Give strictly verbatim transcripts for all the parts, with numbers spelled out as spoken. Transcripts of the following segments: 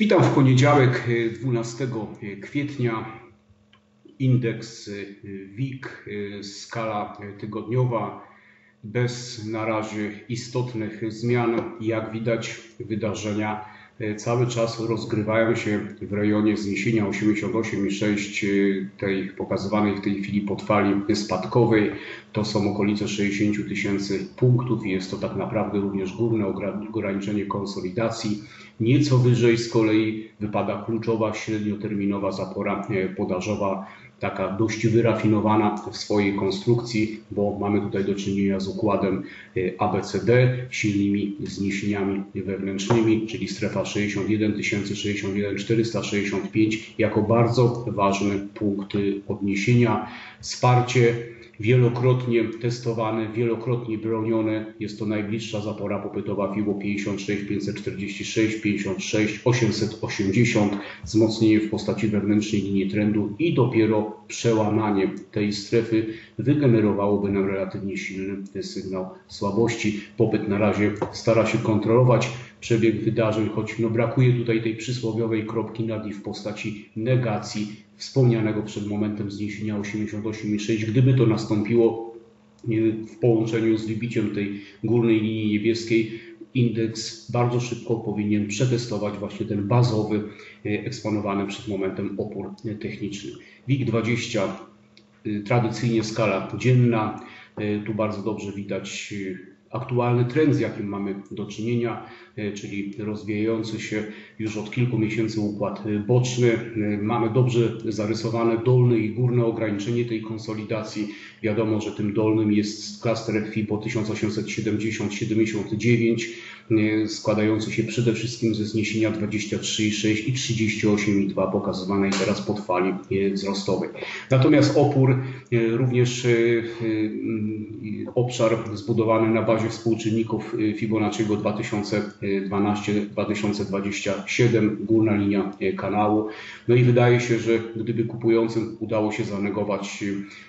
Witam w poniedziałek, dwunastego kwietnia. Indeks W I G, skala tygodniowa, bez na razie istotnych zmian. Jak widać, wydarzenia cały czas rozgrywają się w rejonie zniesienia osiemdziesiąt osiem i sześć, tej pokazywanej w tej chwili podfali spadkowej. To są okolice sześćdziesiąt tysięcy punktów i jest to tak naprawdę również główne ograniczenie konsolidacji. Nieco wyżej z kolei wypada kluczowa średnioterminowa zapora podażowa, taka dość wyrafinowana w swojej konstrukcji, bo mamy tutaj do czynienia z układem A B C D, silnymi zniesieniami wewnętrznymi, czyli strefa sześćdziesiąt jeden tysięcy, sześćdziesiąt jeden tysięcy czterysta sześćdziesiąt pięć jako bardzo ważny punkt odniesienia. Wsparcie wielokrotnie testowane, wielokrotnie bronione. Jest to najbliższa zapora popytowa FIBO pięćdziesiąt sześć pięćset czterdzieści sześć, pięćdziesiąt sześć osiemset osiemdziesiąt, wzmocnienie w postaci wewnętrznej linii trendu i dopiero przełamanie tej strefy wygenerowałoby nam relatywnie silny sygnał słabości. Popyt na razie stara się kontrolować przebieg wydarzeń, choć no brakuje tutaj tej przysłowiowej kropki nad i w postaci negacji wspomnianego przed momentem zniesienia osiemdziesiąt osiem i sześć. Gdyby to nastąpiło w połączeniu z wybiciem tej górnej linii niebieskiej, indeks bardzo szybko powinien przetestować właśnie ten bazowy, eksponowany przed momentem opór techniczny. W I G dwadzieścia, tradycyjnie skala dzienna. Tu bardzo dobrze widać aktualny trend, z jakim mamy do czynienia, czyli rozwijający się już od kilku miesięcy układ boczny. Mamy dobrze zarysowane dolne i górne ograniczenie tej konsolidacji. Wiadomo, że tym dolnym jest klaster FIBO tysiąc osiemset siedemdziesiąt siedemdziesiąt dziewięć, składający się przede wszystkim ze zniesienia dwadzieścia trzy i sześć i trzydzieści osiem i dwa pokazywanej teraz podfali wzrostowej. Natomiast opór, również obszar zbudowany na bazie współczynników Fibonacciego dwa tysiące dwanaście dwa tysiące dwadzieścia siedem, górna linia kanału. No i wydaje się, że gdyby kupującym udało się zanegować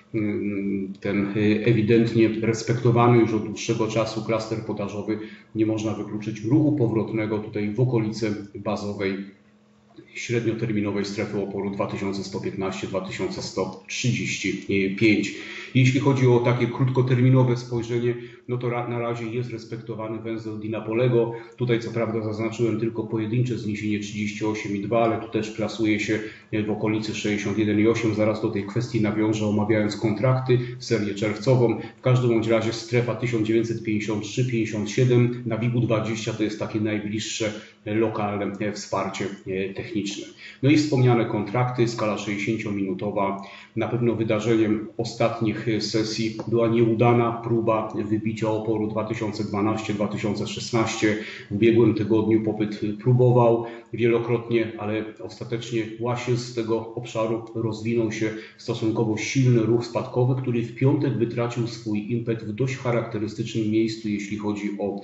ten ewidentnie respektowany już od dłuższego czasu klaster podażowy, nie można wykluczyć ruchu powrotnego tutaj w okolice bazowej średnioterminowej strefy oporu dwa tysiące sto piętnaście dwa tysiące sto trzydzieści pięć. Jeśli chodzi o takie krótkoterminowe spojrzenie, no to na razie jest respektowany węzeł Dinapolego. Tutaj co prawda zaznaczyłem tylko pojedyncze zniesienie trzydzieści osiem i dwa, ale tu też plasuje się w okolicy sześćdziesiąt jeden i osiem. Zaraz do tej kwestii nawiążę, omawiając kontrakty, serię czerwcową. W każdym bądź razie strefa tysiąc dziewięćset pięćdziesiąt trzy pięćdziesiąt siedem na W I G dwadzieścia to jest takie najbliższe lokalne wsparcie techniczne. No i wspomniane kontrakty, skala sześćdziesięciominutowa. Na pewno wydarzeniem ostatnich sesji była nieudana próba wybicia oporu dwa tysiące dwanaście dwa tysiące szesnaście. W ubiegłym tygodniu popyt próbował wielokrotnie, ale ostatecznie właśnie z tego obszaru rozwinął się stosunkowo silny ruch spadkowy, który w piątek wytracił swój impet w dość charakterystycznym miejscu, jeśli chodzi o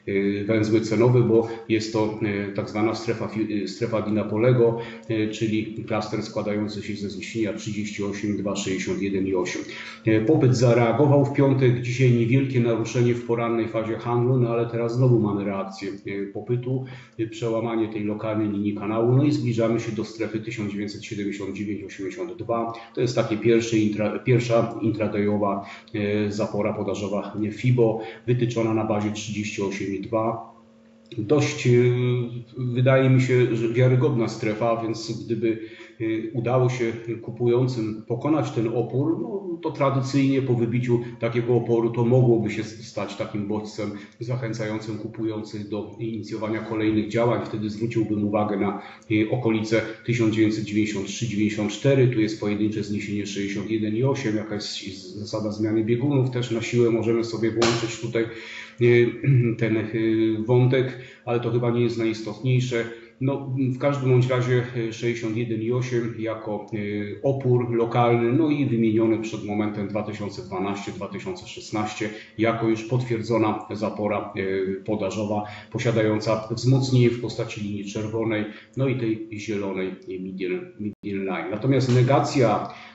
węzły cenowe, bo jest to tak zwana strefa, strefa Dinapolego, czyli klaster składający się ze zniesienia trzydzieści osiem, dwa, sześćdziesiąt jeden i osiem. Popyt zareagował w piątek, dzisiaj niewielkie naruszenie w porannej fazie handlu, no ale teraz znowu mamy reakcję popytu, przełamanie tej lokalnej linii kanału, no i zbliżamy się do strefy tysiąc dziewięćset siedemdziesiąt dziewięć osiemdziesiąt dwa. To jest takie pierwsze intra, pierwsza intradayowa zapora podażowa FIBO, wytyczona na bazie trzydzieści osiem i dwa. Dość, wydaje mi się, że wiarygodna strefa, więc gdyby udało się kupującym pokonać ten opór, no, to tradycyjnie po wybiciu takiego oporu to mogłoby się stać takim bodźcem zachęcającym kupujących do inicjowania kolejnych działań. Wtedy zwróciłbym uwagę na okolice tysiąc dziewięćset dziewięćdziesiąt trzy dziewięćdziesiąt cztery, tu jest pojedyncze zniesienie sześćdziesiąt jeden i osiem, jakaś zasada zmiany biegunów, też na siłę możemy sobie włączyć tutaj ten wątek, ale to chyba nie jest najistotniejsze. No, w każdym bądź razie sześćdziesiąt jeden i osiem jako opór lokalny, no i wymieniony przed momentem dwa tysiące dwanaście dwa tysiące szesnaście jako już potwierdzona zapora podażowa posiadająca wzmocnienie w postaci linii czerwonej, no i tej zielonej median line. Natomiast negacja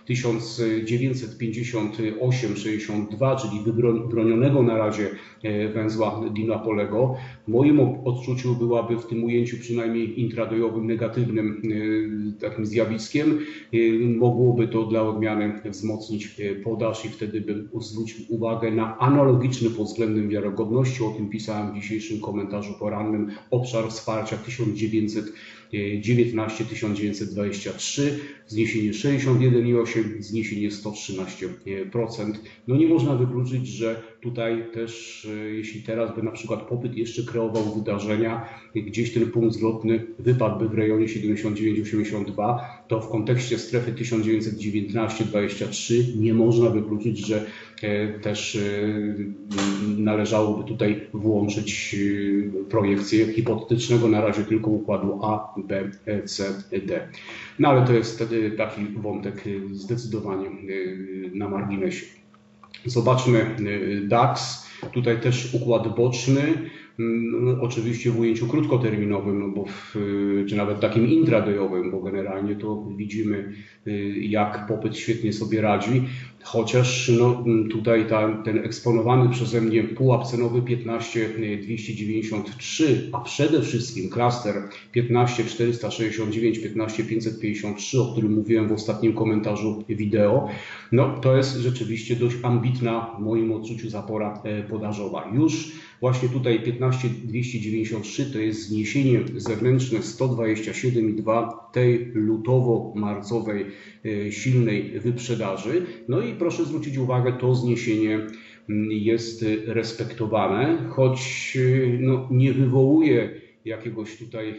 tysiąc dziewięćset pięćdziesiąt osiem sześćdziesiąt dwa, czyli wybronionego na razie węzła Dinapolego, w moim odczuciu byłaby w tym ujęciu przynajmniej intradojowym negatywnym takim zjawiskiem. Mogłoby to dla odmiany wzmocnić podaż i wtedy bym zwrócił uwagę na analogiczny pod względem wiarygodności, o tym pisałem w dzisiejszym komentarzu porannym, obszar wsparcia tysiąc dziewięćset dziewiętnaście do tysiąc dziewięćset dwadzieścia trzy, zniesienie sześćdziesiąt jeden i osiem procent, zniesienie sto trzynaście procent. No nie można wykluczyć, że tutaj też, jeśli teraz by na przykład popyt jeszcze kreował wydarzenia, gdzieś ten punkt zwrotny wypadłby w rejonie siedemdziesiąt dziewięć osiemdziesiąt dwa, to w kontekście strefy tysiąc dziewięćset dziewiętnaście dwadzieścia trzy nie można wykluczyć, że też należałoby tutaj włączyć projekcję hipotetycznego na razie tylko układu A, B, C, D. No ale to jest wtedy taki wątek zdecydowanie na marginesie. Zobaczmy DAX. Tutaj też układ boczny. Oczywiście w ujęciu krótkoterminowym, no bo w, czy nawet takim intradayowym, bo generalnie to widzimy, jak popyt świetnie sobie radzi, chociaż no, tutaj ta, ten eksponowany przeze mnie pułap cenowy piętnaście dwieście dziewięćdziesiąt trzy, a przede wszystkim klaster piętnaście czterysta sześćdziesiąt dziewięć, piętnaście pięćset pięćdziesiąt trzy, o którym mówiłem w ostatnim komentarzu wideo, no to jest rzeczywiście dość ambitna w moim odczuciu zapora podażowa. Już właśnie tutaj piętnaście dwieście dziewięćdziesiąt trzy to jest zniesienie zewnętrzne sto dwadzieścia siedem i dwa tej lutowo-marcowej silnej wyprzedaży. No i proszę zwrócić uwagę, to zniesienie jest respektowane, choć no, nie wywołuje jakiegoś tutaj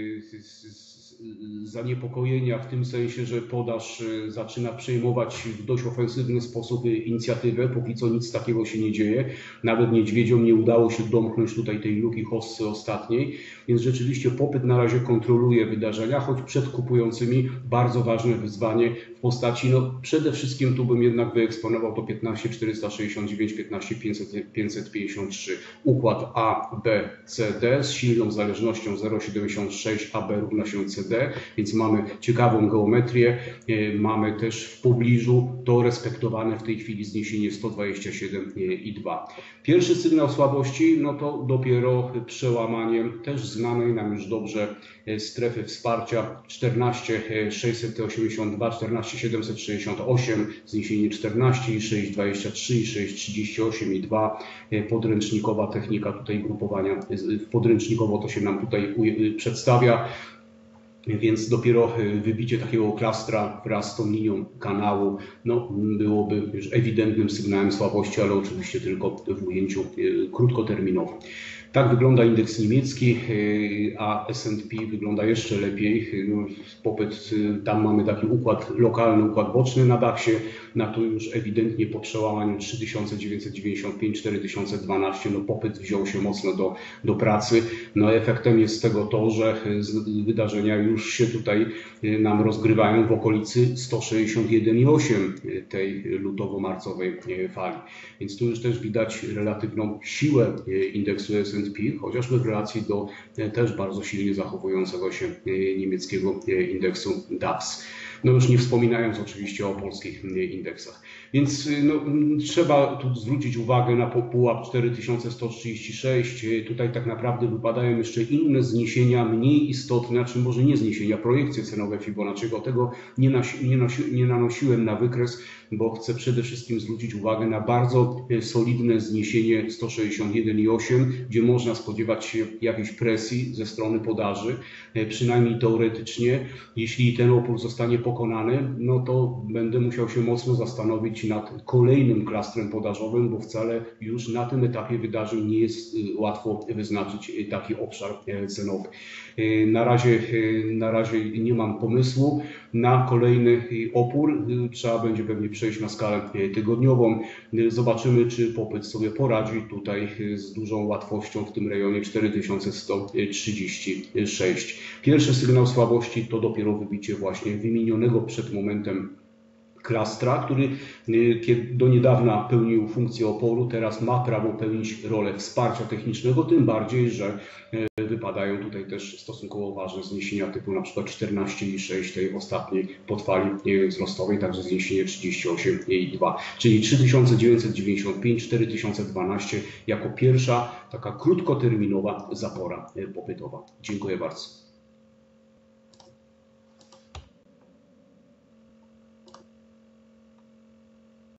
zaniepokojenia w tym sensie, że podaż zaczyna przejmować w dość ofensywny sposób inicjatywę. Póki co nic takiego się nie dzieje. Nawet niedźwiedziom nie udało się domknąć tutaj tej luki hossy ostatniej, więc rzeczywiście popyt na razie kontroluje wydarzenia, choć przed kupującymi bardzo ważne wyzwanie w postaci, no przede wszystkim tu bym jednak wyeksponował to piętnaście czterysta sześćdziesiąt dziewięć, piętnaście pięćset pięćdziesiąt trzy. Układ A, B, C, D z silną zależnością zero przecinek siedemdziesiąt sześć, A B równa się C D, więc mamy ciekawą geometrię. Mamy też w pobliżu to respektowane w tej chwili zniesienie sto dwadzieścia siedem i dwa. Pierwszy sygnał słabości, no to dopiero przełamanie też znanej nam już dobrze strefy wsparcia czternaście sześćset osiemdziesiąt dwa, czternaście siedemset sześćdziesiąt osiem, zniesienie czternaście i sześć dwadzieścia trzy i sześć trzydzieści osiem i dwa. Podręcznikowa technika tutaj grupowania, podręcznikowo to się nam tutaj przedstawia. Więc dopiero wybicie takiego klastra wraz z tą linią kanału no, byłoby już ewidentnym sygnałem słabości, ale oczywiście tylko w ujęciu krótkoterminowym. Tak wygląda indeks niemiecki, a S and P wygląda jeszcze lepiej. Popyt, tam mamy taki układ lokalny, układ boczny na daksie, na to już ewidentnie po przełamaniu trzy tysiące dziewięćset dziewięćdziesiąt pięć, cztery tysiące dwanaście, no popyt wziął się mocno do, do pracy. No efektem jest tego to, że wydarzenia już się tutaj nam rozgrywają w okolicy sto sześćdziesiąt jeden i osiem tej lutowo-marcowej fali. Więc tu już też widać relatywną siłę indeksu S and P, chociażby w relacji do też bardzo silnie zachowującego się niemieckiego indeksu DAX. No już nie wspominając oczywiście o polskich indeksach. Więc no, trzeba tu zwrócić uwagę na pułap cztery tysiące sto trzydzieści sześć. Tutaj tak naprawdę wypadają jeszcze inne zniesienia, mniej istotne, czy może nie zniesienia, projekcje cenowe Fibonacciego. Tego nie, nasi, nie, nosi, nie nanosiłem na wykres, bo chcę przede wszystkim zwrócić uwagę na bardzo solidne zniesienie sto sześćdziesiąt jeden i osiem, gdzie można spodziewać się jakiejś presji ze strony podaży, przynajmniej teoretycznie. Jeśli ten opór zostanie pokonany, no to będę musiał się mocno zastanowić nad kolejnym klastrem podażowym, bo wcale już na tym etapie wydarzeń nie jest łatwo wyznaczyć taki obszar cenowy. Na razie, na razie nie mam pomysłu na kolejny opór. Trzeba będzie pewnie przejść na skalę tygodniową. Zobaczymy, czy popyt sobie poradzi tutaj z dużą łatwością w tym rejonie cztery tysiące sto trzydzieści sześć. Pierwszy sygnał słabości to dopiero wybicie właśnie wymienionego przed momentem klastra, który do niedawna pełnił funkcję oporu, teraz ma prawo pełnić rolę wsparcia technicznego, tym bardziej, że wypadają tutaj też stosunkowo ważne zniesienia typu na przykład czternaście i sześć tej ostatniej podfali wzrostowej, także zniesienie trzydzieści osiem i dwa, czyli trzy tysiące dziewięćset dziewięćdziesiąt pięć, cztery tysiące dwanaście jako pierwsza taka krótkoterminowa zapora popytowa. Dziękuję bardzo.